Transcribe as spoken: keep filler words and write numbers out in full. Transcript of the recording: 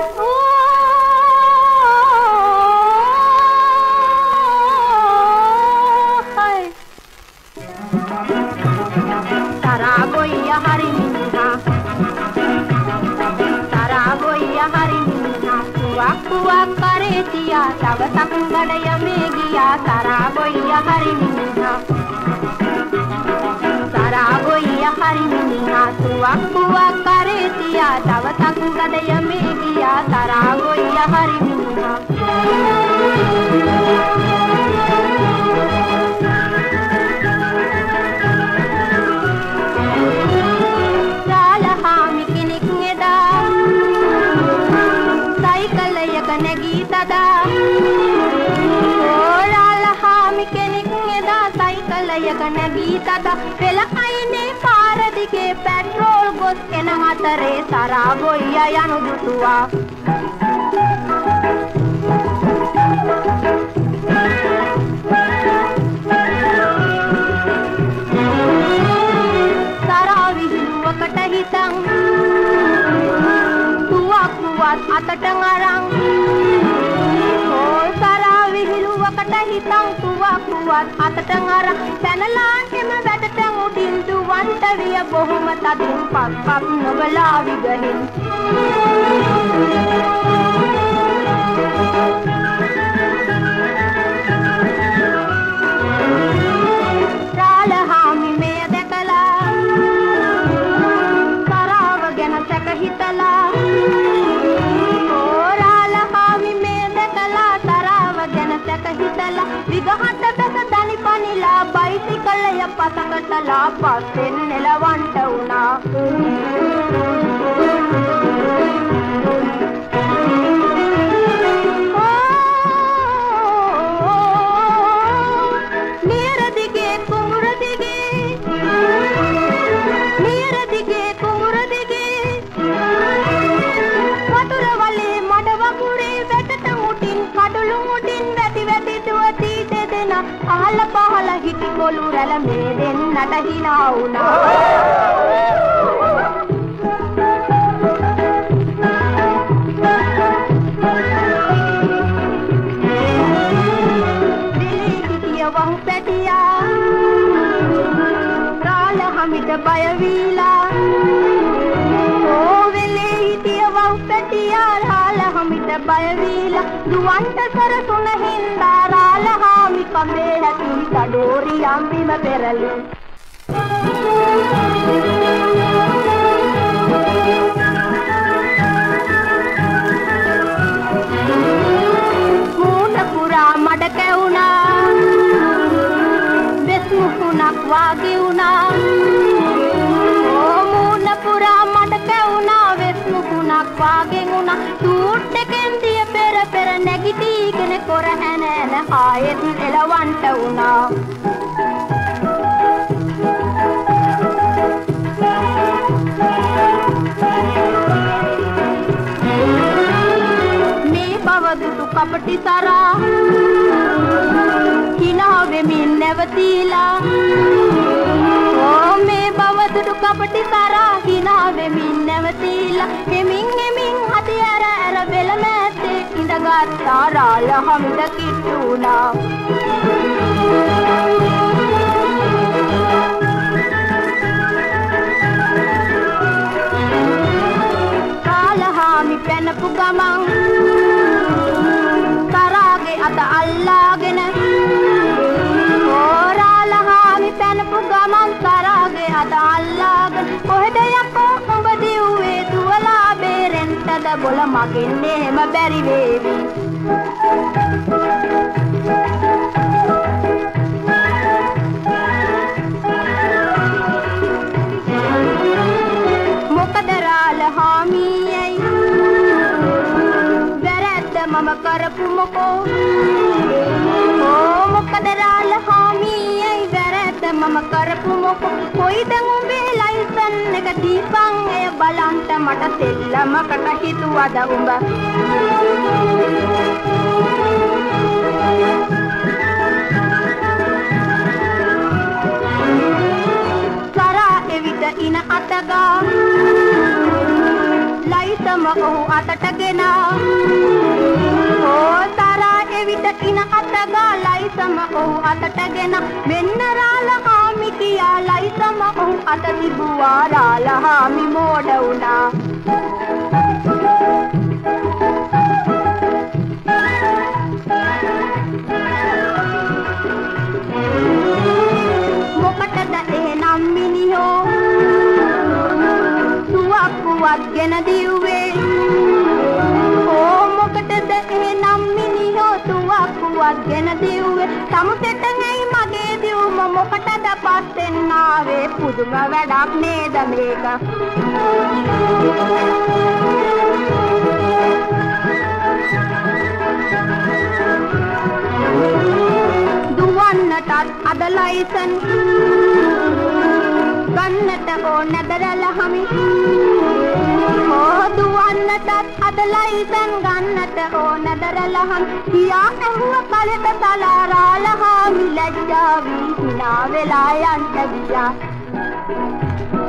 Taragoya hari minha, Taragoya hari minha, kuak kuak karetia, tava sangadaya megiya, Taragoya hari minha, Taragoya hari minha, kuak kuak karetia, tava sangadaya megiya, Taragoya hari minha. Nagita pela aine paradike petrol gos ena hatare Taragoya yanu dutua Taravi hiluwakata hitang tuwa kuwat atata ngarang oh Taravi hiluwakata hitang tuwa kuwat atata ngarang පැනලා එම වැඩට උඩින් දුවන්ට විය බොහොම තදින් පක් පක් නොබලා විගහින් රාලහාමි මෙය දැකලා තරාව ගැන සැක හිතලා ඕ රාලහාමි මෙය දැකලා තරාව ගැන සැක හිතලා විගහට බැස දනි පනිලා බයිසිකලය පසකටලා පස්සෙන් නෙලවන්ට වුණා නියරදිගේ කුඹුරදිගේ නියරදිගේ කුඹුරදිගේ වතුර වලේ මඩ වගුරේ වැටට මුටින් කඩළු මුටින් වැටි වැටි දුවති දෙදෙනා අහල පහල හිටි කොළු රැළ මේ දෙන්නට හිනා වුණා දිලි වහු පැටියා රාලහමිට බය වීලා ඕ වෙලේ හිටිය වහු පැටියා රාලහමිට බය වීලා දුවන්ට සරසුන හින්දා රාලහාමි කඳේ හැතුම් කඩෝරි අම්බිම පෙරළු මූණ පුරා මඩ කැවුණා වෙස් මුහුණක් වාගේ වුණා ඕ මූණ පුරා මඩ කැවුණා වෙස් මුහුණක් වාගේ වුණා සූට් එකෙන් දිය පෙර පෙර නැගිටීගෙන කොර හැන ඇන ආයෙත් එලවන්ට වුණා මේ බවදුටු කපටි සරා හිනා වෙමින් නැවතීලා ඕ මේ බවදුටු කපටි සරා හිනා වෙමින් නැවතීලා එමින් එමින් හති ඇර ඇර බෙල මැත්තේ ඉඳගත්තා රාලහමිට කිට්ටු වුණා රාලහාමි පැනපු ගමන් තරාගේ අත අල්ලාගෙන ඕ රාලහාමි පැනපු ගමන් තරාගේ අත අල්ලාගෙන කොහෙද යකෝ උඹ දිව්වේ දුවලා බේරෙන්ටද බොල මගෙන් එහෙම බැරි වේවි මොකද රාලහාමියයි වැරද්ද මම කරපු මොකෝ ඕ මොකද රාලහාමියයි වැරද්ද මම කරපු මොකෝ කොයිද උඹේ ලයිසන් එක දීපන් එය බලන්ට මට සෙල්ලමකට හිතුවද උඹ සරා එවිට ඉන අතගා ලයිසන් ලයිසම ඔහු අතටගෙන ඕ තරා එවිට කින අතගා ලයිසම ඔහු අතටගෙන මෙන්න රාලහාමි කියා ලයිසම ඔහු අත තිබුවා රාලහාමි මෝඩ වුණා මොකටද එහෙනම් මිනිහෝ තුවක්කුවක් ගෙන දිව්වේ ඕ මොකටද එහෙනම් මිනිහෝ තුවක්කුවක් ගෙන දිව්වේ සමුසෙට ඇයි මගේ දිව්ම මොකටද පස්සෙන් ආවේ පුදුම වැඩක් නේද මේක දුවන්නටත් අද ලයිසන් ගන්නට ඕනද රැළහමි ඕ දුවන්නටත් අද ලයිසන් ගන්නට ඕනද රැළහමි කියා ඇහුව කලට සලා රාලහාමි ලැජ්ජා වී හිනා වෙලා යන්න ගියා